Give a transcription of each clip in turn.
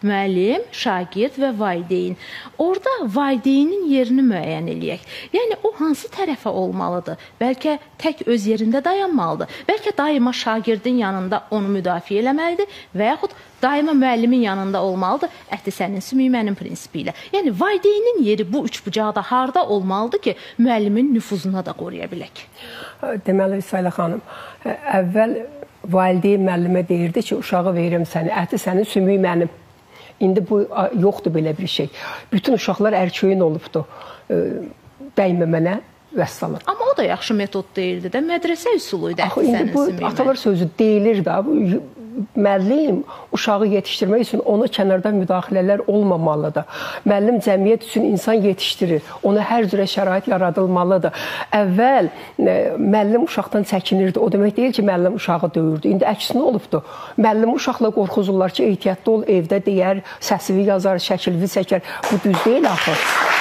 müəllim, şagird və valideyn. Orada valideynin yerini müəyyən eləyək. Yəni, o hansı tərəfə olmalıdır? Bəlkə tək öz yerində dayanmalıdır. Bəlkə daima şagirdin yanında onu müdafiə eləməlidir və yaxud daima müəllimin yanında olmalıdır. Əti sənin, sümüyü mənim prinsipi ilə. Yəni, valideynin yeri bu üçbucaqda harda olmalıdır ki, müəllimin nüfuzuna da qoruya bilək? Deməli, Sayla xanım, əvvəl valideyn müəllimə deyirdi ki, uşağı verirəm səni, əti sənin, sümüyü mənim. İndi bu yoxdur belə bir şey. Bütün uşaqlar ərköyün olubdur. Dəymə mənə vəssalam. Amma o da yaxşı metod deyildi də, mədrəsə üsulu idi. Axı, indi bu atalar sözü deyilir də, müəllim uşağı yetişdirmək üçün ona kənardan müdaxilələr olmamalıdır. Müəllim cəmiyyət üçün insan yetişdirir. Ona hər cürə şərait yaradılmalıdır. Əvvəl müəllim uşaqdan çəkinirdi. O demək deyil ki, müəllim uşağı döyürdü. İndi əksinə olubdur. Müəllim uşaqla qorxuzurlar ki, ehtiyatlı ol, evdə deyər, səsivi yazar, şəkilvi çəkər. Bu düz deyil axı.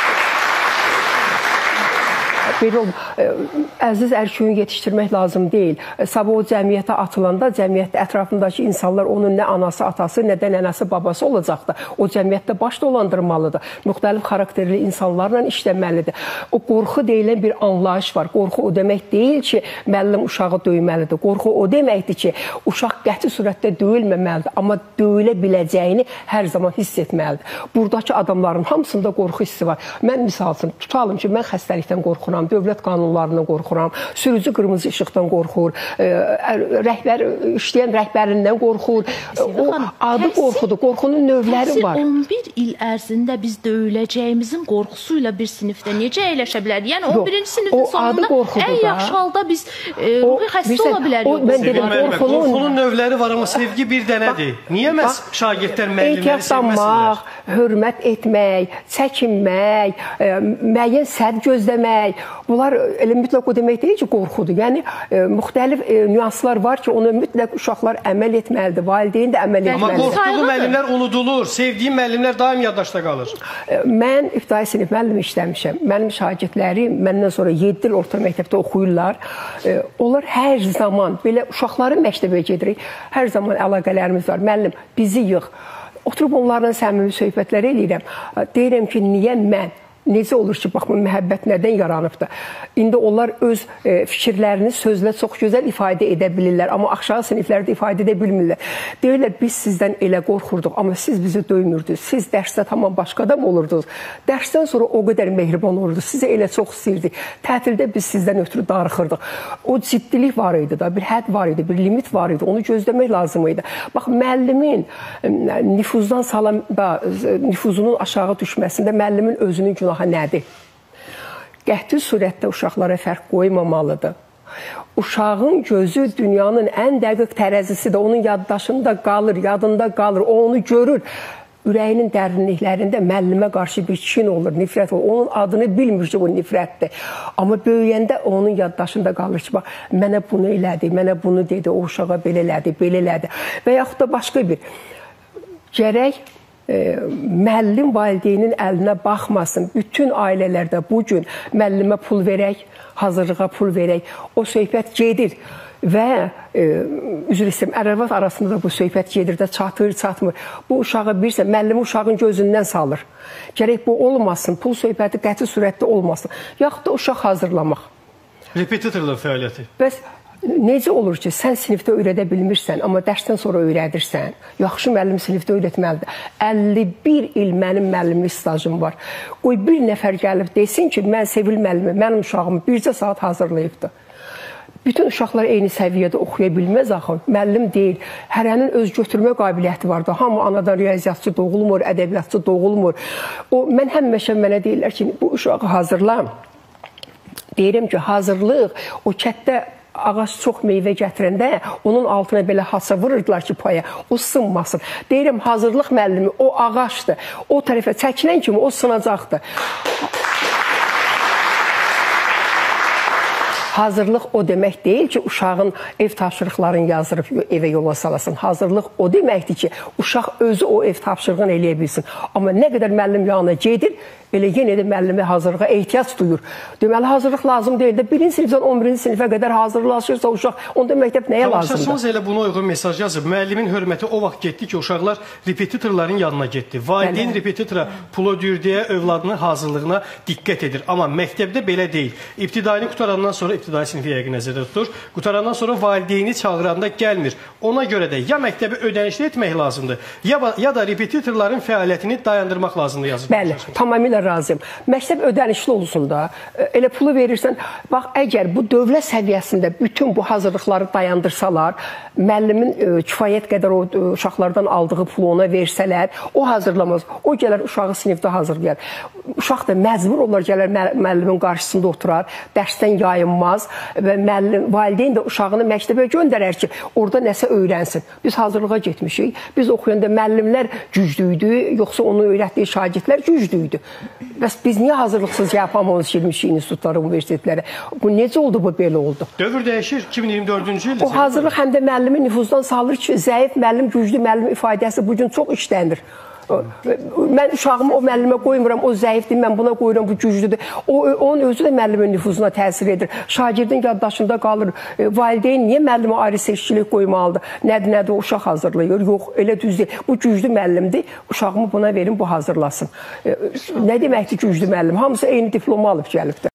Əziz ərköyün yetişdirmək lazım deyil. Sabah o cəmiyyətə atılanda, cəmiyyətdə ətrafındakı insanlar onun nə anası, atası, nə də nənəsi, babası olacaqdır. O cəmiyyətdə baş dolandırmalıdır. Müxtəlif xarakterli insanlarla işləməlidir. O qorxu deyilən bir anlayış var. Qorxu o demək deyil ki, müəllim uşağı döyməlidir. Qorxu o deməkdir ki, uşaq qəti surətdə döyülməməlidir. Amma döyülə biləcəyini hər zaman hiss etməlidir. Buradakı adamların hamısında qorxu hissi var. Mən misal üçün tutalım ki, mən xəstəlikdən qorxuram, dövlət qanunlarından qorxuram, sürücü qırmızı işıqdan qorxur, işləyən rəhbərindən qorxur. O adı qorxudur, qorxunun növləri var. 11 il ərzində biz döyüləcəyimizin qorxusuyla bir sinifdə necə əyləşə bilərik? Yəni 11-ci sinifin sonunda ən yaxşı halda biz ruhi xəstə ola bilərik. Qorxunun növləri var, amma sevgi bir dənədir. Niyə məhz şagirdlər müəllimləri sevməsinlər? Hörmət etmək, çəkinmək, müəyyən sədd gözləmək, bunlar elə mütləq o demək deyil ki, qorxudur. Yəni, müxtəlif nüanslar var ki, ona mütləq uşaqlar əməl etməlidir, valideyn də əməl etməlidir. Amma qorxduğu müəllimlər unudulur, sevdiyi müəllimlər daim yaddaşda qalır. Mən ibtidai sinif müəllim işləmişəm. Mənim şagirdlərim məndən sonra 7 il orta məktəbdə oxuyurlar. Onlar hər zaman, belə uşaqları məktəbə gedirik, hər zaman əlaqələrimiz var. Müəllim, bizi yığ. Oturub onlarla səmimi söhbətlər eləyirəm. Deyirəm ki, niyə mən? Necə olur ki, bax, bu məhəbbət nədən yaranıbdır? İndi onlar öz fikirlərini sözlə çox gözəl ifadə edə bilirlər, amma aşağı siniflərdə ifadə edə bilmirlər. Deyirlər, biz sizdən elə qorxurduq, amma siz bizi döymürdünüz. Siz dərsdə tamam başqa adam olurdunuz. Dərsdən sonra o qədər mehriban olurdunuz. Sizə elə çox istəyirdik. Tətildə biz sizdən ötürü darıxırdıq. O ciddilik var idi da, bir hədd var idi, bir limit var idi. Onu gözləmək lazım idi. Bax, müəllimin nüfuzdan salanda, nüfuzunun aşağı düşməsində müəllimin özünün günahı nədir? Qəti surətdə uşaqlara fərq qoymamalıdır. Uşağın gözü dünyanın ən dəqiq tərəzisidir. Onun yaddaşında qalır, yadında qalır. O onu görür. Ürəyinin dərinliklərində müəllimə qarşı bir kin olur, nifrət olur. Onun adını bilmir ki, bu nifrətdir. Amma böyüyəndə onun yaddaşında qalır ki, mənə bunu elədi, mənə bunu dedi, o uşağa belə elədi, belə elədi. Və yaxud da başqa bir. Gərək müəllim valideynin əlinə baxmasın. Bütün ailələrdə bugün müəllimə pul verək, hazırlığa pul verək. O söhbət gedir və üzr istəyirəm, ər-arvad arasında da bu söhbət gedir də, çatır, çatmır. Bu uşağı bilirsə, müəllimi uşağın gözündən salır. Gərək bu olmasın, pul söhbəti qəti surətdə olmasın. Yaxud da uşaq hazırlamaq. Repetitorlar fəaliyyəti. Bəs necə olur ki, sən sinifdə öyrədə bilmirsən, amma dərsdən sonra öyrədirsən? Yaxşı müəllim sinifdə öyrətməlidir. 51 il mənim müəllimlik stajım var. Qoy bir nəfər gəlib desin ki, mən Sevil müəllimi, mənim uşağımı bircə saat hazırlayıbdır. Bütün uşaqlar eyni səviyyədə oxuya bilməz axı. Müəllim deyil. Hərənin öz götürmə qabiliyyəti var da. Hamı anadan riyaziyyatçı doğulmur, ədəbiyyatçı doğulmur. Mən həmişə mənə deyirlər ki, bu uşağı hazırla. Deyirəm ki, hazırlıq o kətdə ağac çox meyvə gətirəndə onun altına belə hasa vururdular ki, paya, o sınmasın. Deyirəm, hazırlıq müəllimi o ağacdır. O tərəfə çəkilən kimi o sınacaqdır. hazırlıq o demək deyil ki, uşağın ev tapşırıqlarını yazdırıb evə yola salasın. Hazırlıq o deməkdir ki, uşaq özü o ev tapşırığını eləyə bilsin. Amma nə qədər müəllim yanına gedir, elə yenə də müəllimə hazırlığa ehtiyac duyur. Deməli, hazırlıq lazım deyil də 1-ci sinifdən 11-ci sinifə qədər hazırlaşırsa uşaq, onda məktəb nəyə lazımdır? Tamam, elə buna uyğun mesaj yazıb. Müəllimin hörməti o vaxt getdi ki, uşaqlar repetitorların yanına getdi. Valideyn repetitora pul ödəyir deyə övladının hazırlığına diqqət edir. Amma məktəbdə belə deyil. İbtidaini qutarandan sonra, ibtidai sinifi yəqin nəzərdə tutur, qutarandan sonra valideyni çağıranda gəlmir. Ona görə də ya məktəbi ödənişli etmək lazımdır, ya da repetitorların fəaliyyətini dayandırmaq lazımdır yazıb. Bəli, tamamilə razıyım. Məktəb ödənişli olsun da, elə pulu verirsən, bax, əgər bu dövlət səviyyəsində bütün bu hazırlıqları dayandırsalar, müəllimin kifayət qədər o uşaqlardan aldığı pulu ona versələr, o hazırlamaz, o gələr uşağı sinifdə hazırlayar. Uşaq da məcbur olar gələr müəllimin qarşısında oturar, dərsdən yayınmaz və valideyn də uşağını məktəbə göndərər ki, orada nəsə öyrənsin. Biz hazırlığa getmişik, biz oxuyanda müəllimlər güclüydü, yoxsa onu öyrətdiyi şagirdlər güclüydü. Bəs biz niyə hazırlıqsız yapamamız girmişik institutlara, universitetlərə? Bu necə oldu, bu belə oldu? Dövr dəyişir, 2024-cü ildə. O hazırlıq həm də müəllimi nüfuzdan salır ki, zəif müəllim, güclü müəllim ifadəsi bugün çox işlənir. Mən uşağımı o müəllimə qoymuram, o zəifdir, mən buna qoyuram, bu güclüdür. Onun özü də müəllimin nüfuzuna təsir edir. Şagirdin yaddaşında qalır. Valideyn niyə müəllimə ayrı seçkilik qoymalıdır? Nədir, uşaq hazırlayır? Yox, elə düz deyil. Bu güclü müəllimdir, uşağımı buna verin, bu hazırlasın. Nə deməkdir güclü müəllim? Hamısı eyni diplomu alıb gəlibdir.